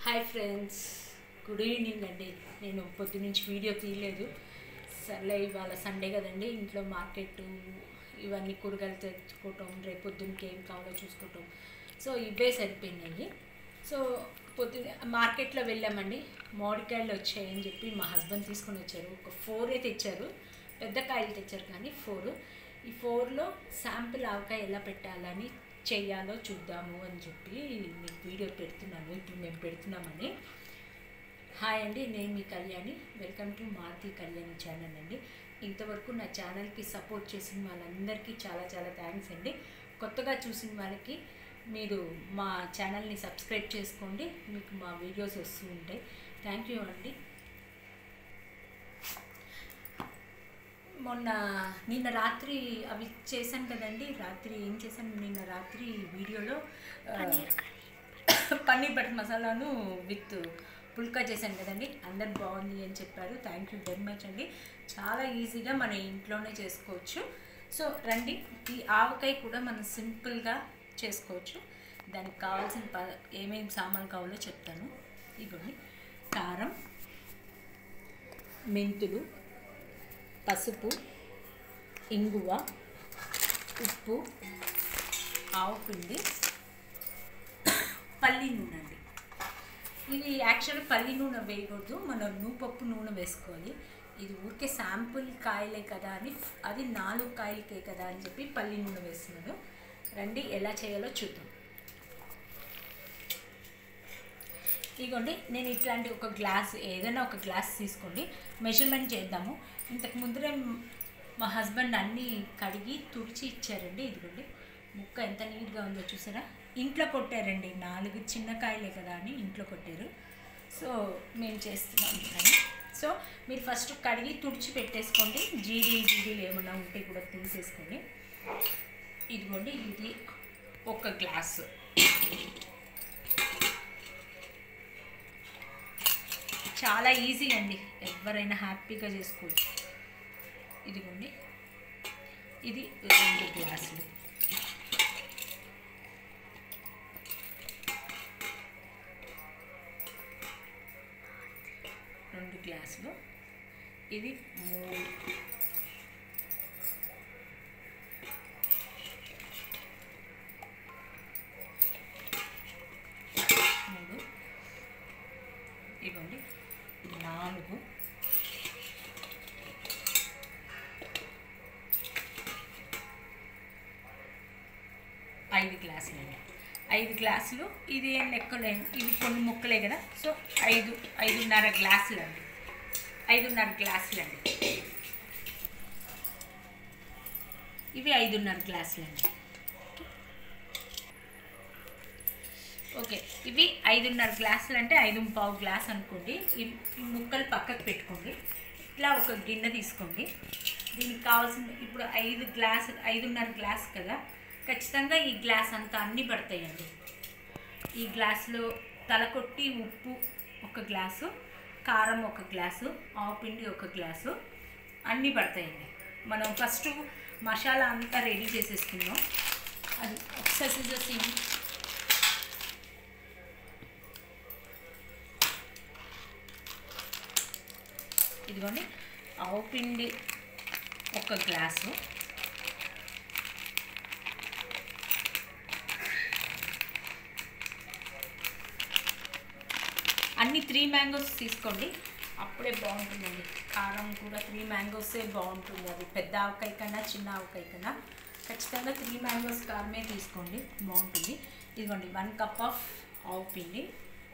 Hi friends, good evening అండి. నేను పొద్దు నుంచి వీడియో తీయలేదు. సర్లే, ఇవాళ సండే కదండి, ఇంట్లో మార్కెట్ ఇవన్నీ కూరగాయలు తెచ్చుకోవటం, రేపు పొద్దున్నకి ఏం కావాలో చూసుకోవటం, సో ఇవే సరిపోయినాయి. సో పొద్దున్న మార్కెట్లో వెళ్ళామండి. మామిడికాయలు వచ్చాయని చెప్పి మా హస్బెండ్ తీసుకొని వచ్చారు. ఒక 4 తెచ్చారు, పెద్ద కాయలు తెచ్చారు కానీ 4. ఈ 4లో శాంపిల్ ఆవకాయ ఎలా పెట్టాలని చెయ్యాలో చూద్దాము అని చెప్పి మీకు వీడియో పెడుతున్నాను. ఇప్పుడు మేము పెడుతున్నామని. హాయ్ అండి, నేను మీ Kalyani. Welcome to Maruthi Kalyani channel అండి. ఇంతవరకు నా ఛానల్కి సపోర్ట్ చేసిన వాళ్ళందరికీ చాలా చాలా థ్యాంక్స్ అండి. కొత్తగా చూసిన వాళ్ళకి మీరు మా ఛానల్ని సబ్స్క్రైబ్ చేసుకోండి, మీకు మా వీడియోస్ వస్తూ ఉంటాయి. థ్యాంక్ యూ అండి. నిన్న రాత్రి అవి చేశాను కదండి. రాత్రి ఏం చేశాను, నిన్న రాత్రి వీడియోలో పన్నీర్ బటర్ మసాలాను విత్ పుల్కా చేశాను కదండి. అందరు బాగుంది అని చెప్పారు. థ్యాంక్ యూ వెరీ మచ్ అండి. చాలా ఈజీగా మన ఇంట్లోనే చేసుకోవచ్చు. సో రండి, ఈ ఆవకాయ కూడా మనం సింపుల్గా చేసుకోవచ్చు. దానికి కావాల్సిన ఏమేమి సామాన్లు కావాలో చెప్తాను. ఇదిగోండి, కారం, మెంతులు, పసుపు, ఇంగువ, ఉప్పు, ఆవపిండి, పల్లి నూనె అండి. ఇది యాక్చువల్గా పల్లి నూనె వేయకూడదు, మనం నూపప్పు నూనె వేసుకోవాలి. ఇది ఊరికే శాంపుల్ కాయలే కదా అని, అది 4 కాయలకే కదా అని చెప్పి పల్లి నూనె వేస్తున్నాను. రండి, ఎలా చేయాలో చూద్దాం. ఇదిగోండి, నేను ఇట్లాంటి ఒక గ్లాస్, ఏదైనా ఒక గ్లాస్ తీసుకోండి. మెజర్మెంట్ చేద్దాము. ఇంతకు ముందరే మా హస్బెండ్ అన్నీ కడిగి తుడిచి ఇచ్చారండి. ఇదిగోండి, ముక్క ఎంత నీట్గా ఉందో చూసారా. ఇంట్లో కొట్టారండి, 4 చిన్న కాయలే కదా అని ఇంట్లో కొట్టారు. సో మేము చేస్తున్నాం అని. సో మీరు ఫస్ట్ కడిగి తుడిచి పెట్టేసుకోండి. జీడీలు ఏమైనా ఉంటే కూడా తీసేసుకోండి. ఇదిగోండి, ఇది ఒక గ్లాసు. చాలా ఈజీ అండి, ఎవరైనా హ్యాపీగా చేసుకోవచ్చు. ఇదిగోండి, ఇది 2 గ్లాసులు. ఇది 3. ఇదిగోండి, 4. 5 గ్లాసులు అండి. 5 గ్లాసులు. ఇది ఏం లెక్కలేదు, ఇవి కొన్ని ముక్కలే కదా. సో 5.5 గ్లాసులు అండి. 5.5 గ్లాసులు అండి. ఇవి 5.5 గ్లాసులు అండి. ఓకే, ఇవి 5.5 గ్లాసులు అంటే 5.25 గ్లాస్ అనుకోండి. ఈ ముక్కలు పక్కకు పెట్టుకోండి. ఇట్లా ఒక గిన్నె తీసుకోండి. దీనికి కావాల్సిన, ఇప్పుడు 5.5 గ్లాస్ కదా, ఖచ్చితంగా ఈ గ్లాస్ అంతా అన్నీ పడతాయండి. ఈ గ్లాసులో తలకొట్టి ఉప్పు 1 గ్లాసు, కారం 1 గ్లాసు, ఆవపిండి 1 గ్లాసు, అన్నీ పడతాయండి. మనం ఫస్ట్ మసాలా అంతా రెడీ చేసేసుకుందాం. అది ఒకసారి ఇదిగోండి, ఆవపిండి 1 గ్లాసు, అన్ని 3 మ్యాంగోస్ తీసుకోండి, అప్పుడే బాగుంటుందండి. కారం కూడా 3 మ్యాంగోసే బాగుంటుంది. అది పెద్ద ఆవకాయ కన్నా చిన్న ఆవకాయ కన్నా ఖచ్చితంగా 3 మ్యాంగోస్ కారమే తీసుకోండి, బాగుంటుంది. ఇదిగోండి, 1 కప్ ఆఫ్ ఆవపిండి.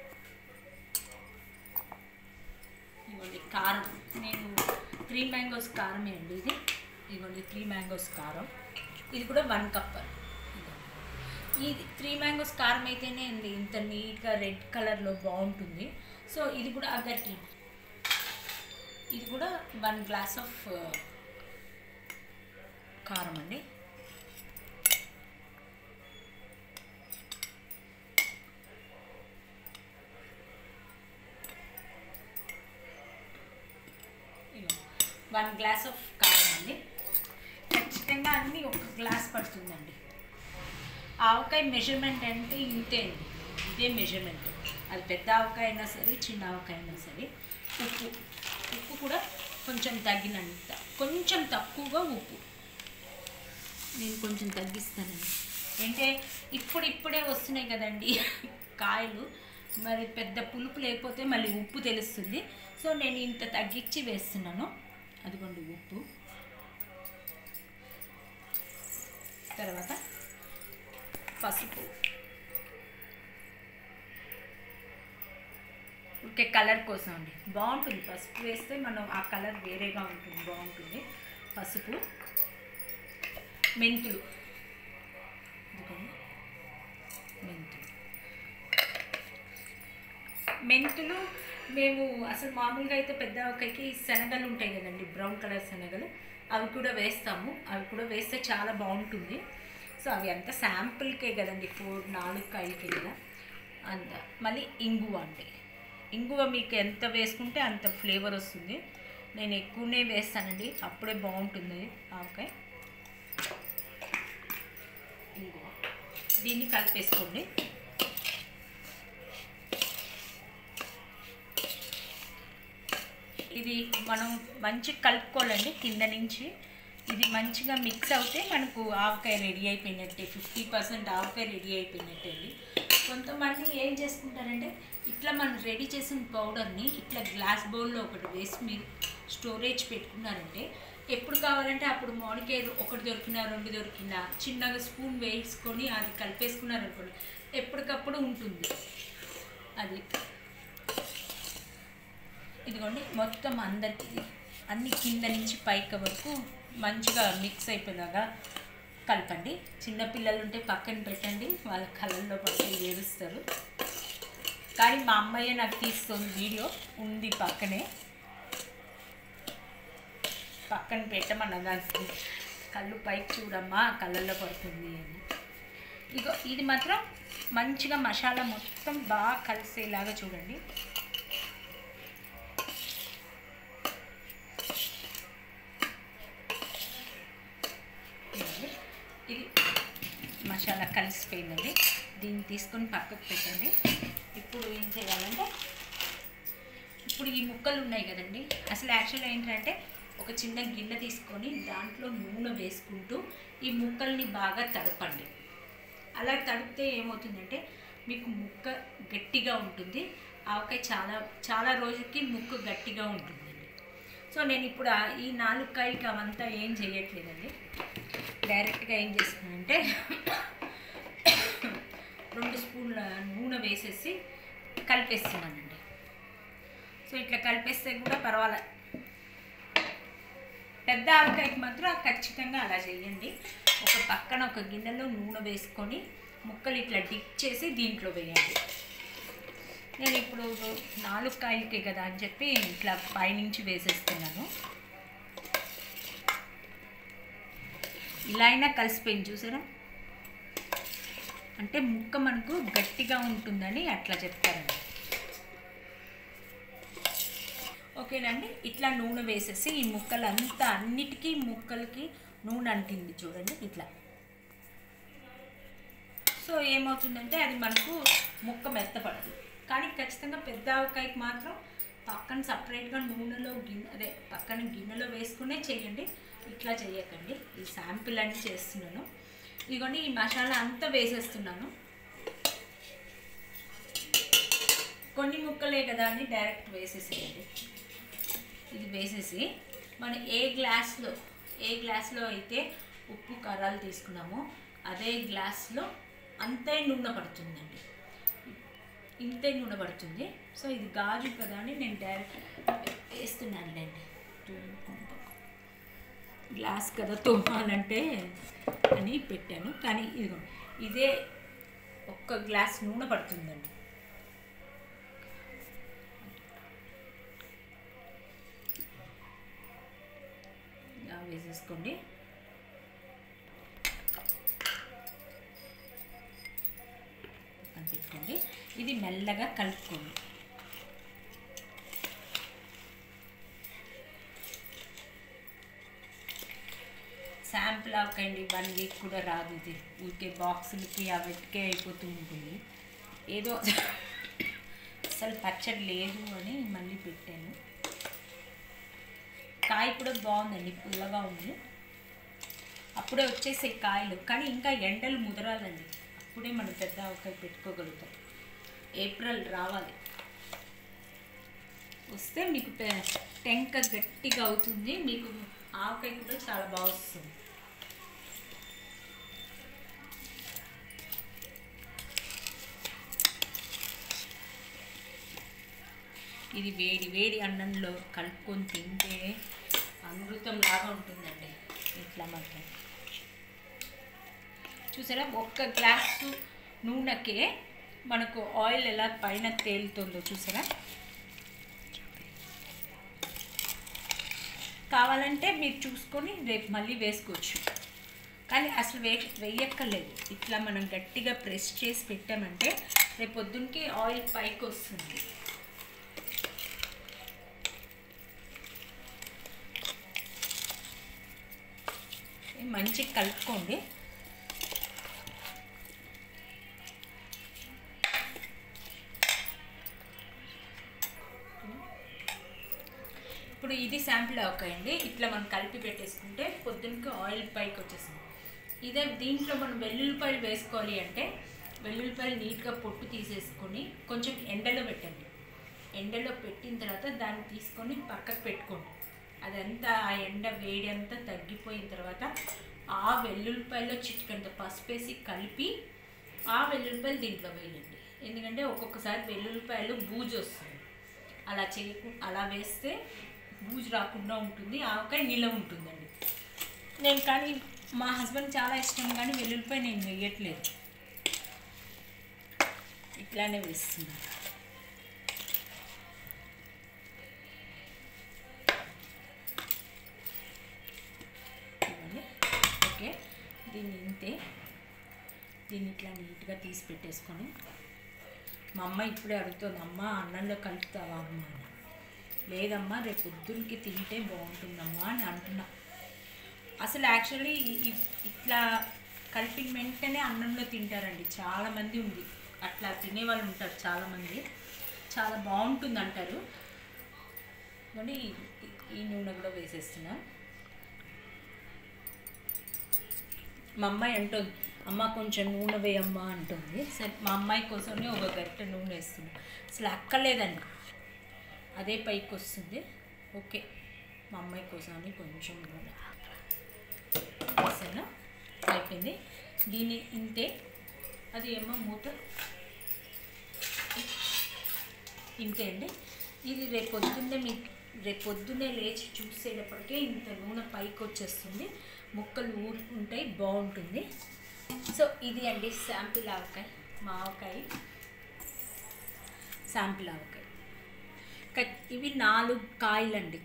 ఇదిగోండి, కారం, నేను 3 మ్యాంగోస్ కారమే అండి ఇది. ఇదిగోండి, 3 మ్యాంగోస్ కారం. ఇది కూడా 1 కప్. ఇది 3 మ్యాంగోస్ కారం అయితేనే అండి ఇంత నీట్గా రెడ్ కలర్లో బాగుంటుంది. సో ఇది కూడా అగట్టి, ఇది కూడా 1 గ్లాస్ ఆఫ్ కారం అండి. ఇది 1 గ్లాస్ ఆఫ్ కారం అండి. ఖచ్చితంగా అన్నీ 1 గ్లాస్ పడుతుందండి. ఆవకాయ మెజర్మెంట్ అంటే ఇంతే అండి, ఇదే మెజర్మెంట్. అది పెద్ద ఆవకాయ అయినా సరే చిన్న ఆవకాయ అయినా సరే. ఉప్పు కూడా కొంచెం తగ్గినంత, కొంచెం తక్కువగా ఉప్పు నేను కొంచెం తగ్గిస్తానండి. అంటే ఇప్పుడే వస్తున్నాయి కదండి కాయలు, మరి పెద్ద పులుపు లేకపోతే మళ్ళీ ఉప్పు తెలుస్తుంది. సో నేను ఇంత తగ్గించి వేస్తున్నాను. అదిగోండి ఉప్పు. తర్వాత పసుపు, ఓకే, కలర్ కోసం అండి, బాగుంటుంది పసుపు వేస్తే. మనం ఆ కలర్ వేరేగా ఉంటుంది, బాగుంటుంది. పసుపు, మెంతులు, మెంతులు మేము అసలు మామూలుగా అయితే పెద్ద ఆవకాయకి శనగలు ఉంటాయి కదండి, బ్రౌన్ కలర్ శనగలు, అవి కూడా వేస్తాము. అవి కూడా వేస్తే చాలా బాగుంటుంది. సో అవి అంతా శాంపుల్కే కదండి, 4 కాయలకే కదా అంత. మళ్ళీ ఇంగువ అంటే, ఇంగువ మీకు ఎంత వేసుకుంటే అంత ఫ్లేవర్ వస్తుంది. నేను ఎక్కువనే వేస్తానండి, అప్పుడే బాగుంటుంది ఆవకాయ. ఇంగువ, దీన్ని కలిపేసుకోండి. ఇది మనం మంచిగా కలుపుకోవాలండి కింద నుంచి. ఇది మంచిగా మిక్స్ అవుతే మనకు ఆవకాయ రెడీ అయిపోయినట్టే, 50% ఆవకాయ రెడీ అయిపోయినట్టే అండి. కొంతమంది ఏం చేసుకుంటారంటే ఇట్లా మనం రెడీ చేసిన పౌడర్ని ఇట్లా గ్లాస్ బౌల్లో ఒకటి వేసి మీరు స్టోరేజ్ పెట్టుకున్నారంటే ఎప్పుడు కావాలంటే అప్పుడు మామిడికాయలు ఒకటి దొరికినా 2 దొరికినా చిన్నగా స్పూన్ వేసుకొని అది కలిపేసుకున్నారనుకోండి, ఎప్పటికప్పుడు ఉంటుంది అది. ఇదిగోండి మొత్తం అందరికీ అన్ని కింద నుంచి పైకి వరకు మంచిగా మిక్స్ అయిపోయినాగా కలపండి. చిన్నపిల్లలు ఉంటే పక్కన పెట్టండి, వాళ్ళ కళ్ళల్లో పడితే ఏడుస్తారు. కానీ మా అమ్మాయే నాకు తీస్తుంది వీడియో, ఉంది పక్కనే, పక్కన పెట్టమన్నా దానికి, కళ్ళు పైకి చూడమ్మా కళ్ళల్లో పడుతుంది అని. ఇగో ఇది మాత్రం మంచిగా మసాలా మొత్తం బాగా కలిసేలాగా చూడండి. ఇది మసాలా కలిసిపోయిందండి, దీన్ని తీసుకొని పక్కకు పెట్టండి. ఇప్పుడు ఏం చేయాలంటే, ఇప్పుడు ఈ ముక్కలు ఉన్నాయి కదండి, అసలు యాక్చువల్గా ఏంటంటే ఒక చిన్న గిన్నె తీసుకొని దాంట్లో నూనె వేసుకుంటూ ఈ ముక్కల్ని బాగా తడపండి. అలా తడిపితే ఏమవుతుందంటే మీకు ముక్క గట్టిగా ఉంటుంది, ఆవకాయ చాలా రోజులకి ముక్క గట్టిగా ఉంటుందండి. సో నేను ఇప్పుడు ఈ 4 కాయలకి అవంతా ఏం చేయట్లేదండి, డైరెక్ట్గా ఏం చేస్తున్నానంటే 2 స్పూన్ల నూనె వేసేసి కలిపేస్తున్నానండి. సో ఇట్లా కలిపేస్తే కూడా పర్వాలేదు. పెద్ద ఆవకాయకి మాత్రం ఖచ్చితంగా అలా చేయండి. ఒక పక్కన ఒక గిన్నెలో నూనె వేసుకొని ముక్కలు ఇట్లా డిప్ చేసి దీంట్లో వేయండి. నేను ఇప్పుడు 4 కాయలకే కదా అని చెప్పి ఇట్లా పైనుంచి వేసేస్తున్నాను. ఇలా అయినా కలిసిపోయింది చూసారా, అంటే ముక్క మనకు గట్టిగా ఉంటుందని అట్లా చెప్తారండి. ఓకేనండి, ఇట్లా నూనె వేసేసి ఈ ముక్కలంతా అన్నిటికీ ముక్కలకి నూనె అంటింది చూడండి ఇట్లా. సో ఏమవుతుందంటే అది మనకు ముక్క మెత్తపడదు. కానీ ఖచ్చితంగా పెద్ద ఆవకాయకి మాత్రం పక్కన సపరేట్గా నూనెలో పక్కన గిన్నెలో వేసుకునే చేయండి, ఇట్లా చేయకండి. ఈ శాంపిల్ అన్నీ చేస్తున్నాను. ఇదిగోండి ఈ మసాలా అంతా వేసేస్తున్నాను. కొన్ని ముక్కలే కదా అని డైరెక్ట్ వేసేసేయండి. ఇది వేసేసి మనం ఏ గ్లాస్లో అయితే ఉప్పు కారాలు తీసుకున్నామో అదే గ్లాస్లో అంతే నూనె పడుతుందండి, ఇంతే నూనె పడుతుంది. సో ఇది గాజు కదా అని నేను డైరెక్ట్ వేస్తున్నానులేండి. గ్లాస్ కదా తోమాలంటే అని పెట్టాను, కానీ ఇదే 1 గ్లాస్ నూనె పడుతుందండి. వేసేసుకోండి. పెట్టుకోండి, ఇది మెల్లగా కలుపుకోండి. శాంపుల్ ఆవకండి, 1 వీక్ కూడా రాదు. ఇది ఊరికే బాక్సులకి అవిటికే అయిపోతూ ఉంటుంది. ఏదో అస్సలు పచ్చడి లేదు అని మళ్ళీ పెట్టాను. కాయ కూడా బాగుందండి, పుల్లగా ఉంది. అప్పుడే వచ్చేసే కాయలు, కానీ ఇంకా ఎండలు ముదరాలండి, అప్పుడే మనం పెద్ద ఆవకాయ పెట్టుకోగలుగుతాం. ఏప్రిల్ రావాలి, వస్తే మీకు టెంక గట్టిగా అవుతుంది, మీకు ఆవకాయ కూడా చాలా బాగా వస్తుంది. ఇది వేడి వేడి అన్నంలో కలుపుకొని తింటే అమృతం లాగా ఉంటుందండి. ఇట్లా మాత్రం చూసారా, ఒక్క గ్లాసు నూనెకే మనకు ఆయిల్ ఎలా పైన తేలుతుందో చూసారా. కావాలంటే మీరు చూసుకొని రేపు మళ్ళీ వేసుకోవచ్చు, కానీ అసలు వేయక్కర్లేదు. ఇట్లా మనం గట్టిగా ప్రెస్ చేసి పెట్టామంటే రేపు పొద్దున్నకి ఆయిల్ పైకి వస్తుంది. మంచిగా కలుపుకోండి. ఇప్పుడు ఇది శాంపిల్ ఆవకాయండి. ఇట్లా మనం కలిపి పెట్టేసుకుంటే పొద్దున్నకి ఆయిల్ పైకి వచ్చేస్తుంది. ఇదే దీంట్లో మనం వెల్లుల్లిపాయలు వేసుకోవాలి అంటే వెల్లుల్లిపాయలు నీట్గా పొట్టు తీసేసుకొని కొంచెం ఎండలో పెట్టండి. ఎండలో పెట్టిన తర్వాత దాన్ని తీసుకొని పక్కకు పెట్టుకోండి. అదంతా ఆ ఎండ వేడి అంతా తగ్గిపోయిన తర్వాత ఆ వెల్లుల్లిపాయలో చిటికంత పసుపు వేసి కలిపి ఆ వెల్లుల్లిపాయలు దీంట్లో వేయండి. ఎందుకంటే ఒక్కొక్కసారి వెల్లుల్లిపాయలు బూజు వస్తుంది. అలా వేస్తే బూజు రాకుండా ఉంటుంది, ఆవకాయ నిలవ ఉంటుందండి. నేను కానీ మా హస్బెండ్ చాలా ఇష్టం, కానీ వెల్లుల్లిపాయ నేను వేయట్లేదు, ఇట్లానే వేస్తున్నాను. ఓకే, దీన్ని ఇట్లా నీట్గా తీసి పెట్టేసుకొని, మా అమ్మ ఇప్పుడే అడుగుతుంది, అమ్మ అన్నంలో కలుపుతావా అమ్మ అని. లేదమ్మా, రేపు పొద్దున్నకి తింటే బాగుంటుందమ్మా అని అంటున్నా. అసలు యాక్చువల్లీ ఇట్లా కలిపిన వెంటనే అన్నంలో తింటారండి చాలామంది. ఉంది అట్లా తినేవాళ్ళు ఉంటారు చాలామంది, చాలా బాగుంటుంది అంటారు. కానీ ఈ నూనె కూడా వేసేస్తున్నా. మా అమ్మాయి అంటుంది, అమ్మ కొంచెం నూనె వేయమ్మా అంటుంది. సరే, మా అమ్మాయి కోసమే ఒక గరిటె నూనె వేస్తుంది. అసలు అక్కర్లేదండి, అదే పైకి వస్తుంది. ఓకే, మా అమ్మాయి కోసమని కొంచెం నూనె వేసాను, అయిపోయింది. దీన్ని ఇంతే, అది ఏమో మూత ఇంతే అండి. ఇది రేపు పొద్దున్నే లేచి చూసేటప్పటికే ఇంత నూనె పైకి వచ్చేస్తుంది, ముక్కలు ఊరుకుంటాయి, బాగుంటుంది. సో ఇది అండి శాంపిల్ ఆవకాయ, మా ఆవకాయ శాంపిల్ ఆవకాయ. ఇవి 4 కాయలండి,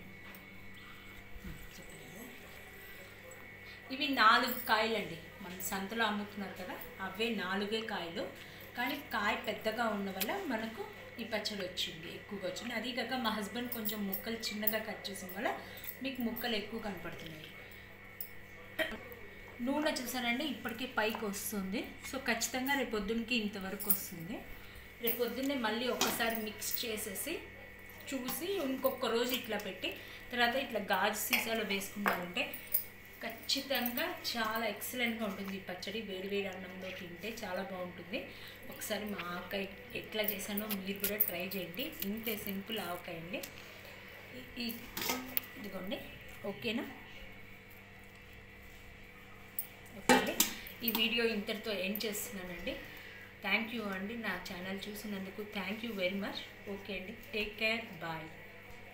ఇవి 4 కాయలండి. మన సంతలో అమ్ముతున్నారు కదా, అవే 4 కాయలు. కానీ కాయ పెద్దగా ఉన్న వల్ల మనకు ఈ పచ్చడి వచ్చింది, ఎక్కువగా వచ్చింది. అది కాక మా హస్బెండ్ కొంచెం ముక్కలు చిన్నగా కట్ చేసిన వల్ల మీకు ముక్కలు ఎక్కువ కనపడుతున్నాయి. నూనె చూసారండి ఇప్పటికే పైకి వస్తుంది. సో ఖచ్చితంగా రేపు పొద్దున్నకి ఇంతవరకు వస్తుంది. రేపు పొద్దున్నే మళ్ళీ ఒకసారి మిక్స్ చేసేసి చూసి ఇంకొక రోజు ఇట్లా పెట్టి తర్వాత ఇట్లా గాజు సీసాలో వేసుకున్నారంటే ఖచ్చితంగా చాలా ఎక్సలెంట్గా ఉంటుంది ఈ పచ్చడి. వేడివేడి అన్నంలో తింటే చాలా బాగుంటుంది. ఒకసారి మా ఆవకాయ ఎట్లా చేశానో మీరు కూడా ట్రై చేయండి. ఇంతే సింపుల్ ఆవకాయ అండి. ఇదిగోండి, ఓకేనా? ఓకే అండి, ఈ వీడియో ఇంతటితో ఎండ్ చేస్తున్నానండి. థ్యాంక్ యూ అండి, నా ఛానల్ చూసినందుకు thank you very much. Okay అండి, టేక్ కేర్, బాయ్.